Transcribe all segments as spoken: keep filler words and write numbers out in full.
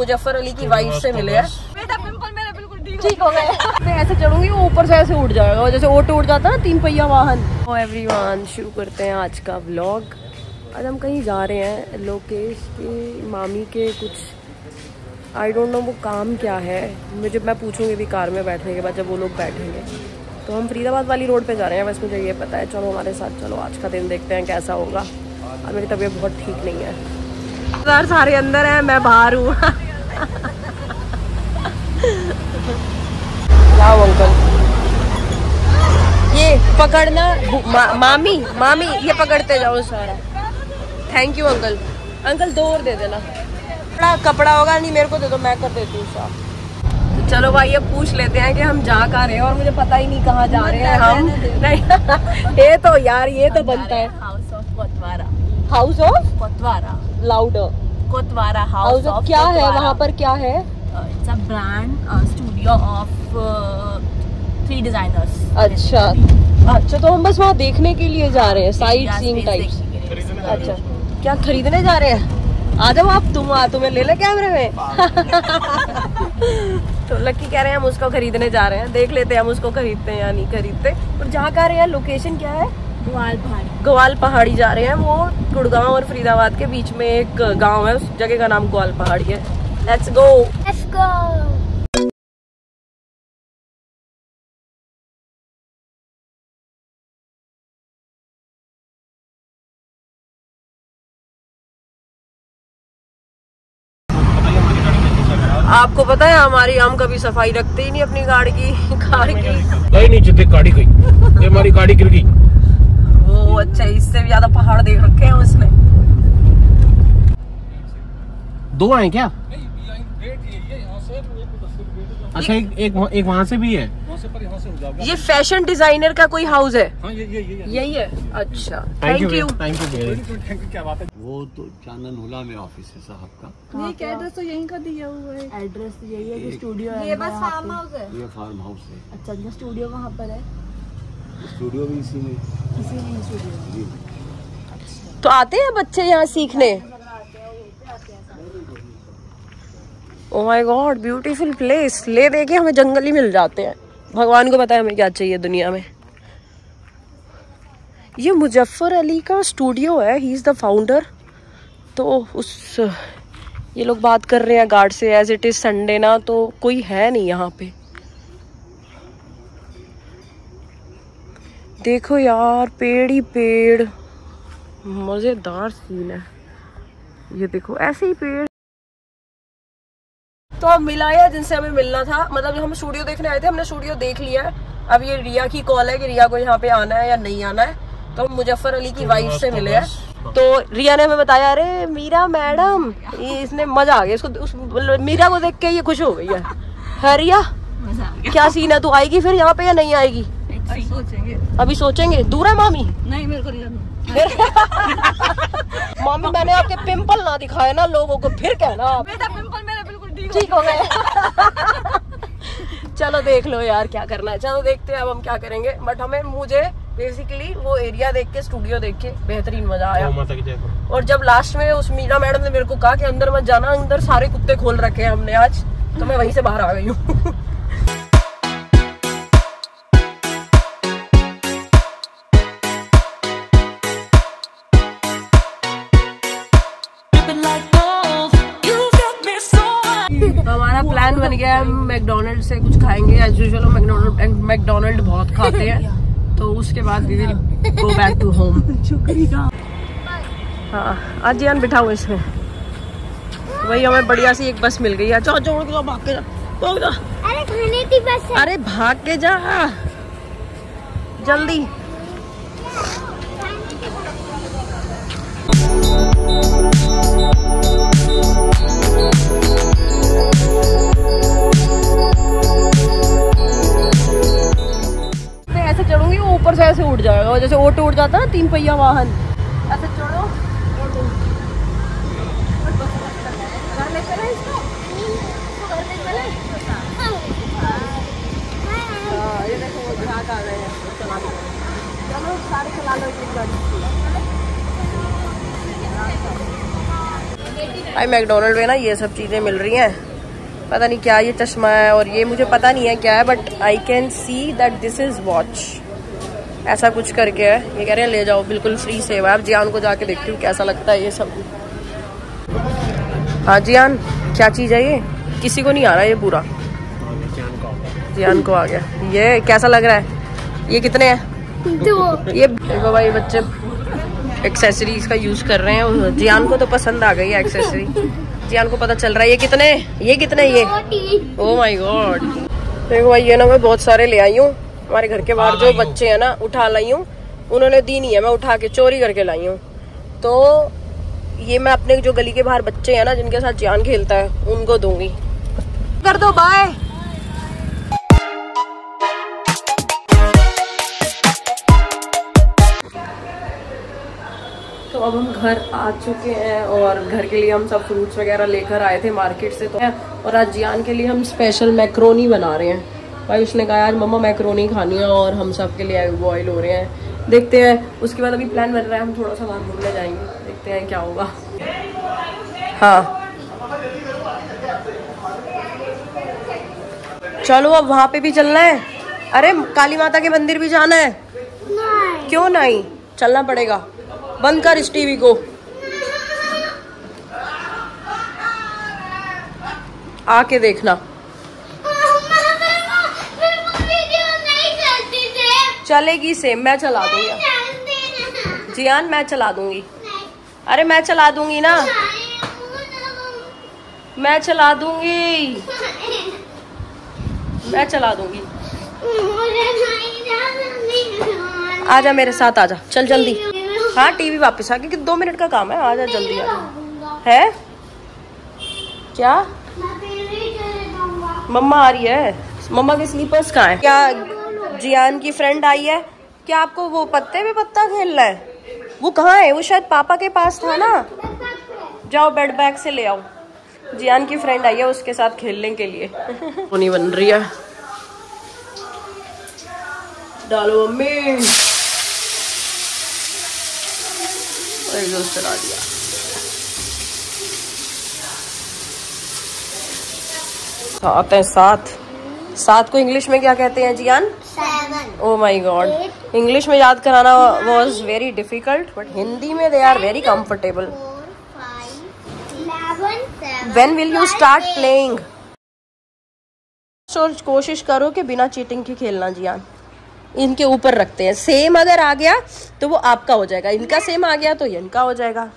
मुजफ्फर अली की वाइफ से मिले हैं। बेटा पिंपल मेरे बिल्कुल ठीक हो गए। मैं ऐसे चलूंगी वो ऊपर से ऐसे उड़ जाएगा, जैसे ऑटो उड़ जाता है ना तीन पहिया वाहन। तो एवरीवन शुरू करते हैं आज का व्लॉग। आज हम कहीं जा रहे हैं, लोकेश के मामी के कुछ आई डोंट नो वो काम क्या है, मुझे मैं पूछूंगी भी कार में बैठने के बाद जब वो लोग बैठेंगे। तो हम फरीदाबाद वाली रोड पे जा रहे हैं, बस मुझे ये पता है। चलो हमारे साथ चलो, आज का दिन देखते हैं कैसा होगा। और मेरी तबीयत बहुत ठीक नहीं है। सर सारे अंदर हैं, मैं बाहर हूँ। लाओ अंकल, ये पकड़ना। मा, मामी मामी ये पकड़ते जाओ सारा। Thank you uncle. अंकल दो और दे देना। कपड़ा कपड़ा होगा नहीं मेरे को दे दो, मैं कर देती हूँ साफ। तो चलो भाई ये पूछ लेते हैं कि हम जा कहाँ रहे हैं, और मुझे पता ही नहीं कहाँ जा रहे हैं हम। नहीं ये तो यार ये तो बनता है। House of Kotwara. House of Kotwara. Louder. Kotwara house of क्या है वहाँ पर, क्या है? It's a brand studio of three designers. अच्छा अच्छा, तो हम बस वहाँ देखने के लिए जा रहे हैं, साइट सीइंग टाइप्स। अच्छा क्या खरीदने जा रहे हैं? आ जाओ आप, तुम आ, तुम्हें ले ले कैमरे में। तो लक्की कह रहे हैं हम उसको खरीदने जा रहे हैं, देख लेते हैं हम उसको खरीदते हैं या नहीं खरीदते। और जहाँ का रहे हैं लोकेशन क्या है? ग्वाल पहाड़ी। ग्वाल पहाड़ी जा रहे हैं, वो गुड़गांव और फरीदाबाद के बीच में एक गांव है, उस जगह का नाम ग्वाल पहाड़ी है। Let's go let's go. आपको पता है हमारी, हम कभी सफाई रखते ही नहीं अपनी गाड़ी की। कार की गई नीचे, गाड़ी गई, हमारी गाड़ी गिर गई। वो अच्छा, इससे भी ज्यादा पहाड़ देख रखे हैं उसने। दो आए क्या? अच्छा एक एक, एक वहाँ से भी है। ये फैशन डिजाइनर का कोई हाउस है? हाँ, ये, ये, ये, यही है। अच्छा थैंक यू थैंक यू। क्या बात है? वो तो चांदन हुला में ऑफिस है साहब का। ये क्या एड्रेस तो यहीं का दिया हुआ है। एड्रेस यही है, स्टूडियो है। ये बस फार्म हाउस है। ये फार्म हाउस है। अच्छा स्टूडियो वहाँ पर है। स्टूडियो भी इसी में, इसी में स्टूडियो। तो आते हैं बच्चे यहाँ सीखने। Oh my God beautiful place. ले दे के हमें जंगल ही मिल जाते हैं, भगवान को पता है हमें क्या चाहिए दुनिया में। ये मुजफ्फर अली का स्टूडियो है, ही इज द फाउंडर। तो उस ये लोग बात कर रहे हैं गार्ड से, एज इट इज संडे ना, तो कोई है नहीं यहाँ पे। देखो यार पेड़ ही पेड़, मजेदार सीन है। ये देखो ऐसे ही पेड़। तो हम मिला है जिनसे हमें मिलना था, मतलब हम स्टूडियो देखने आए थे, हमने स्टूडियो देख लिया है। अब ये रिया की कॉल है कि रिया को यहाँ पे आना है या नहीं आना है। तो हम मुजफ्फर अली की वाइफ से मिले हैं। तो रिया ने हमें बताया, अरे मीरा मैडम, इसने मजा आ गया इसको, उस मीरा को देख के ये खुश हो गई है। है रिया क्या सीन है? तू आएगी फिर यहाँ पे या नहीं आएगी? अभी सोचेंगे। अभी सोचेंगे। दूर है मामी? नहीं मेरे को नहीं जाना। मामी मैंने आपके पिंपल ना दिखाए ना लोगों को, फिर कहना बेटा पिंपल मेरे बिल्कुल ठीक हो गए। चलो देख लो यार क्या करना है, चलो देखते हैं अब हम क्या करेंगे। बट हमें मुझे बेसिकली वो एरिया देख के, स्टूडियो देख के बेहतरीन मजा आया। और जब लास्ट में उस मीरा मैडम ने मेरे को कहा कि अंदर मत जाना, अंदर सारे कुत्ते खोल रखे हैं हमने आज, तो मैं वहीं से बाहर आ गई हूँ। हमारा प्लान बन गया, हम मैकडोनल्ड से कुछ खाएंगे एज यूजुअल। हम मैकडोनल्ड मैकडोनल्ड बहुत खाते हैं, तो उसके बाद we will go back to home. हाँ आज यान बिठाओ इसमें। वही हमें बढ़िया सी एक बस मिल गई है। चलो चलो चलो भाग के जा, भाग जा। अरे खाने की बस है। अरे भाग के जा जल्दी। ऐसे चढ़ूंगी वो ऊपर से ऐसे उड़ जाएगा, जैसे ऑटो उड़ जाता है ना तीन पहिया वाहन। ऐसे चढ़ो घर ले चले इसको, घर ले चले। हाँ ये देखो वो ग्राहक आ रहे हैं, चला दो। चलो सारे चला लो एक गाड़ी। भाई मैकडोनल्ड में ना ये सब चीज़ें मिल रही हैं, पता नहीं क्या ये चश्मा है और ये मुझे पता नहीं है क्या है, but I can see that this is watch, ऐसा कुछ करके है। ये कह रहे हैं ले जाओ, बिल्कुल फ्री सेवा है। अब जियान को जाके देखती हूँ कैसा लगता है ये सब। हाँ जियान, क्या चीज़ है ये? किसी को नहीं आ रहा ये पूरा, जियान को आ गया। ये कैसा लग रहा है? ये कितने हैं? ये देखो भाई बच्चे एक्सेसरीज का यूज कर रहे हैं। जियान को तो पसंद आ गई है एक्सेसरी, जियान को पता चल रहा है ये कितने ये कितने ये ओह माय गॉड। देखो भाई ये ना मैं बहुत सारे ले आई हूँ, हमारे घर के बाहर जो बच्चे हैं ना उठा लाई हूँ, उन्होंने दी नहीं है, मैं उठा के चोरी करके लाई हूँ। तो ये मैं अपने जो गली के बाहर बच्चे हैं ना जिनके साथ जियान खेलता है उनको दूंगी। कर दो बाय। तो अब हम घर आ चुके हैं और घर के लिए हम सब फ्रूट्स वगैरह लेकर आए थे मार्केट से। तो और आज जियान के लिए हम स्पेशल मैक्रोनी बना रहे हैं। भाई उसने कहा आज मम्मा मैक्रोनी खानी है और हम सब के लिए एग बॉयल हो रहे हैं। देखते हैं, उसके बाद अभी प्लान बन रहा है हम थोड़ा सा बाहर घूमने जाएंगे, देखते हैं क्या होगा। हाँ चलो अब वहाँ पे भी चलना है। अरे काली माता के मंदिर भी जाना है। नहीं। क्यों नहीं? चलना पड़ेगा। बंद कर इस टीवी को। आके देखना। चलेगी सेम, मैं चला दूंगी। जियान मैं चला दूंगी। अरे मैं चला दूंगी ना, मैं चला दूंगी, मैं चला दूंगी। आजा मेरे साथ, आजा चल जल्दी। हाँ टीवी वापस आ गई कि दो मिनट का काम है, आजा जल्दी आजा। है क्या? मम्मा आ रही है। मम्मा के स्लीपर्स कहाँ है? क्या जियान की फ्रेंड आई है? क्या आपको वो पत्ते पे पत्ता खेलना है? वो कहाँ है? वो शायद पापा के पास था ना। जाओ बेड बैग से ले आओ। जियान की फ्रेंड आई है उसके साथ खेलने के लिए। वो नहीं बन रही है। डालो मम्मी। चला दिया। सात है, सात। सात को इंग्लिश में क्या कहते हैं Jiyan? Seven. Oh my God, English में याद कराना was very difficult, but Hindi में they are very comfortable. When will you start playing? कोशिश करो कि बिना चीटिंग के खेलना जियान। इनके ऊपर रखते हैं, सेम अगर आ गया तो वो आपका हो जाएगा, इनका सेम आ गया तो ये इनका हो जाएगा।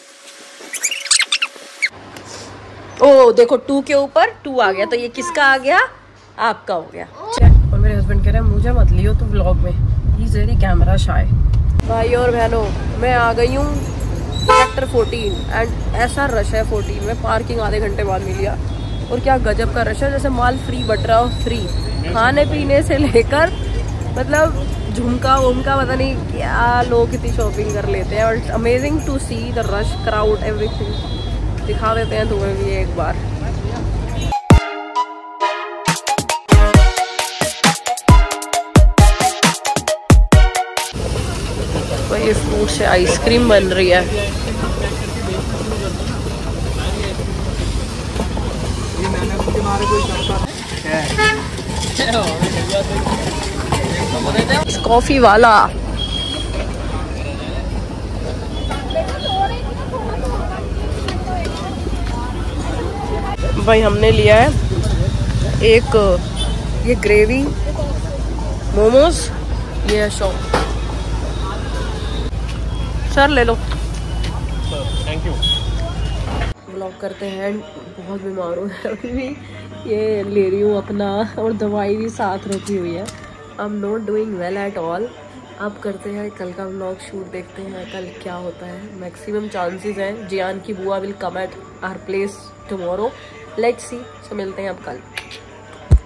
ओ देखो टू के ऊपर टू आ गया तो ये किसका आ गया? आपका हो गया। और मेरे हस्बैंड कह रहे हैं मुझे मत लियो तुम व्लॉग में, he is very camera shy. भाई और बहनों मैं आ गई हूँ सेक्टर फोर्टीन एंड ऐसा रश है फोर्टीन में, पार्किंग आधे घंटे बाद मिली। और क्या गजब का रश है, जैसे माल फ्री बट रहा हो, फ्री खाने पीने से लेकर मतलब झुमका वुमका पता नहीं क्या लोग कितनी शॉपिंग कर लेते हैं। और amazing to see the rush crowd everything. दिखा देते हैं तुम्हें भी एक बार। तो ये फ्रूट से आइसक्रीम बन रही है। कॉफी वाला भाई हमने लिया है एक ये ग्रेवी मोमोज, ये है शॉप। सर ले लो। Thank you. ब्लॉग करते हैं, बहुत बीमार हूँ अभी भी, ये ले रही हूँ अपना और दवाई भी साथ रखी हुई है। I am not doing well at all. अब करते हैं कल का व्लॉग शूट, देखते हैं कल क्या होता है। मैक्सिमम चांसेस हैं जियान की बुआ will come at our place tomorrow, let's see. So मिलते हैं अब कल।